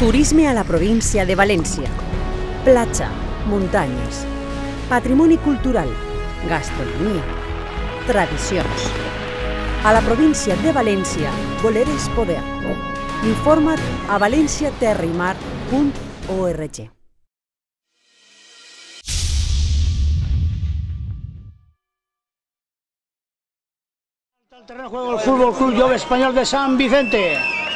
Turisme a la província de València. Platja, muntanyes, patrimoni cultural, gastronomia, tradicions. A la província de València, voler és poder. Informa't a valenciaterraymar.org. Al terreno de juego el Fútbol Club Jove Español de San Vicente.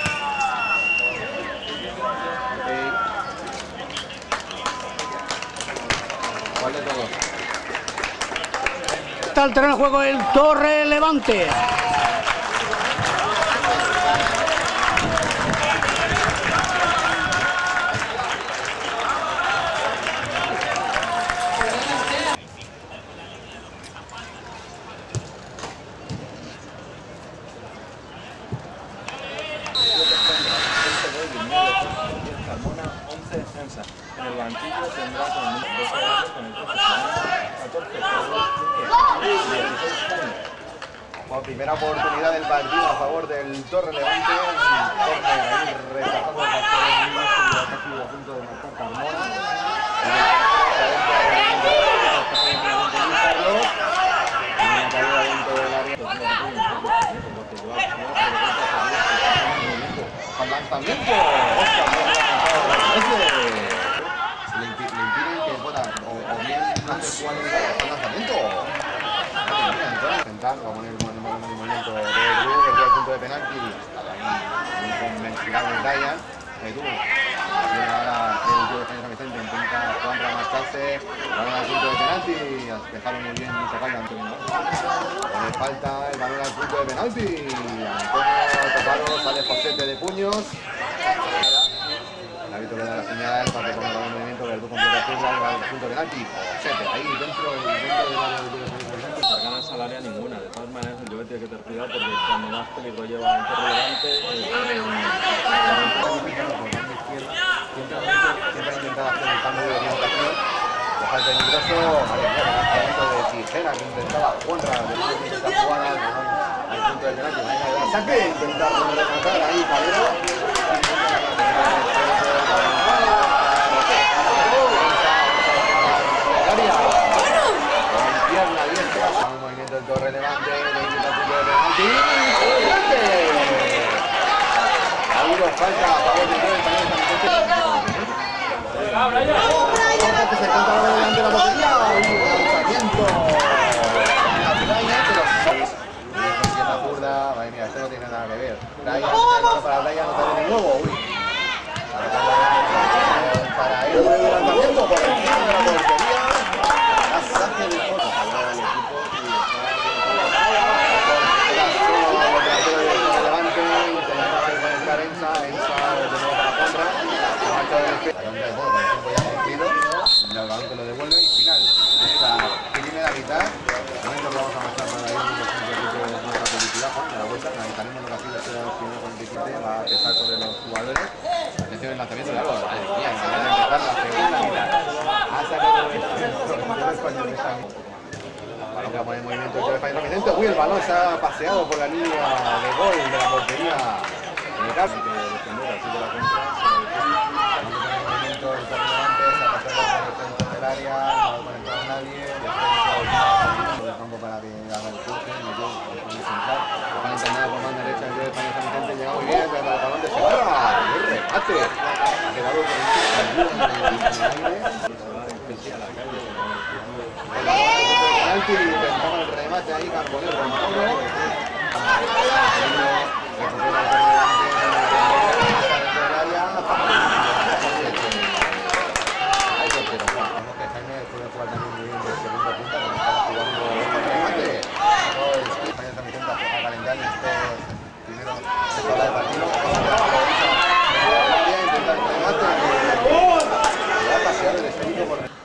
Está al terreno de juego el Torre Levante. En el banquillo tendrá con 12 años con el profesional 14 Como primera oportunidad del partido a favor del Torre Levante, rechazando el pastor de niños que ha sido a punto de marcar Carmona. Una caída dentro del área. Con lanzamiento. Le impiden que pueda o bien hacer jugar el lanzamiento. Intentar, va a poner el movimiento de Edu, que es el punto de penalti. Muy convencional de Ryan. Edu. Ahora el tío de San Vicente intenta Juan para marcharse. Balón al punto de penalti. Dejaron muy bien Nico Calda. Le falta el balón al punto de penalti. Antonio Tocaro sale Josete de puños. El árbitro le da la señal para que ponga el movimiento del Edu completa al punto de penalti. Josete, ahí dentro del ganas al área ninguna. De todas maneras, el Jove tiene que tener cuidado porque cuando más peligro lleva en Torre Levante, siempre ha intentado hacer el cambio de orientación. Le falta el ingreso, lanzamiento de tijera que intentaba Juanra, intenta jugar al punto del penalti, el saque, intentar rematar ahí Calero. Pierna diestra, un movimiento del Torre Levante, le intenta el punto de penalti. Ha habido falta a favor del Jove también de San Vicente. Que se encuentra delante de la portería, un lanzamiento en la playa, pero la zurda, madre mía, esto no tiene nada que ver. Brian, para Brian, no sale de nuevo, uy. Para él, el lanzamiento por encima de la portería, la saque del fondo. El balón que lo devuelve y final esta primera mitad. De momento lo vamos a mostrar para ir un poquito de nuestra publicidad, Juan, de la vuelta. Analizaremos lo que ha sido este primer 47, va a pesar sobre los jugadores. Atención el lanzamiento de algo, madre mía, en vez de empezar la segunda mitad. Ha sacado el español de San balón que va a poner en movimiento el español de Vicente. Uy, el balón se ha paseado por la línea de gol de la portería de Carlos. Que defender así de la contra. El movimiento del área, no ha conectado a nadie, después el campo para que haga el cruce, metió el fondo central, van a intentar por mano derecha el Jove Español San Vicente, llega muy bien, pero el balón de Segarra, y el remate, ha quedado con el penalti, intentaba el remate ahí, Carbonero con todo, recupera el puede jugar también muy bien de segunda punta, como estaba jugando el remate. España San Vicente a calentar estos primeros sectores del partido. Intentar el remate. Le ha paseado el esférico por el...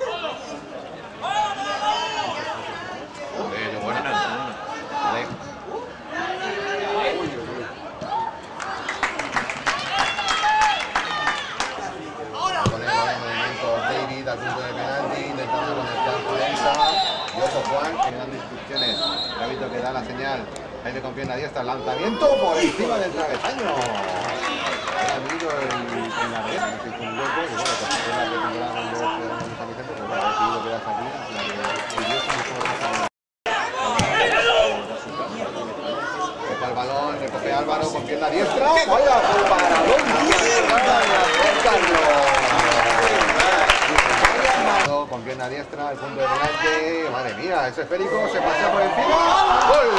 buena. Vale. David al punto de penalti, intentando conectar Forensa. Y ojo Juan, que dan instrucciones. El árbitro que da la señal. Jaime con pierna diestra, lanzamiento por encima del travesaño. Ha habido en la red. pierna diestra. Vaya, paradón. Con pierna diestra, el punto de delante. Madre mía, ese esférico se pasea por encima. ¡Gol!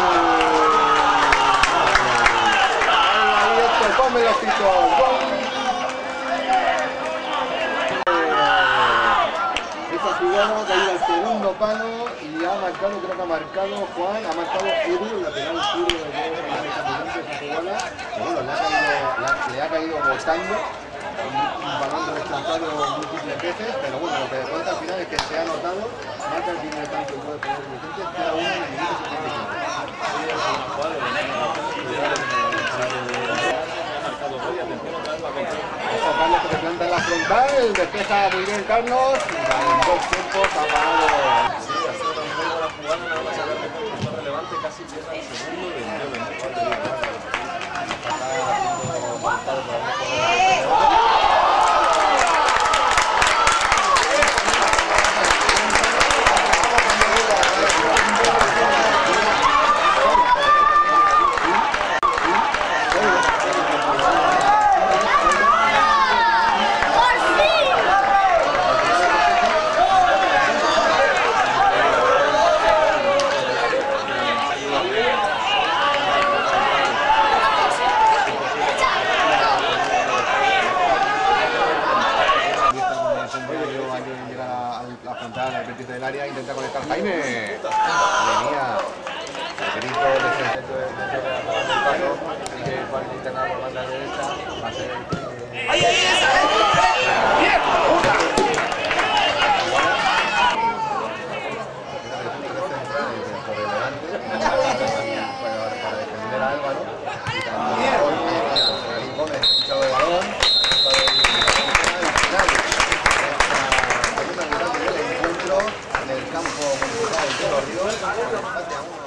Ahí esto, ponme los pisos. ¡Gol! Esa jugada ha caído al segundo palo y ha marcado, creo que ha marcado Juan, ha marcado Edu, el lateral puro de esa jugada. Bueno, le ha caído botando. Un balón rechazado múltiples veces, pero bueno, lo que cuenta al final es que se ha notado, marca el primer tanto y puede poner Vicente, 0-1 en el minuto 75. Carlos que se planta en la frontal, despeja muy bien Carlos, en 2 tiempos ha parado. Sí, ha sido tan muy buena jugada, nada más sacar de punto relevante, casi pierde el segundo, vendió mucho anterior. Del área, intenta conectar Jaime. Madre mía. El grito de centro de la paso y que Juan intenta por banda derecha. Va a ser el ¡ay, ahí esa! ¡Bien! Por delante. Para defender a Álvaro. Y Gómez, hinchado de balón. En el campo municipal de Los Ríos, empate a 1.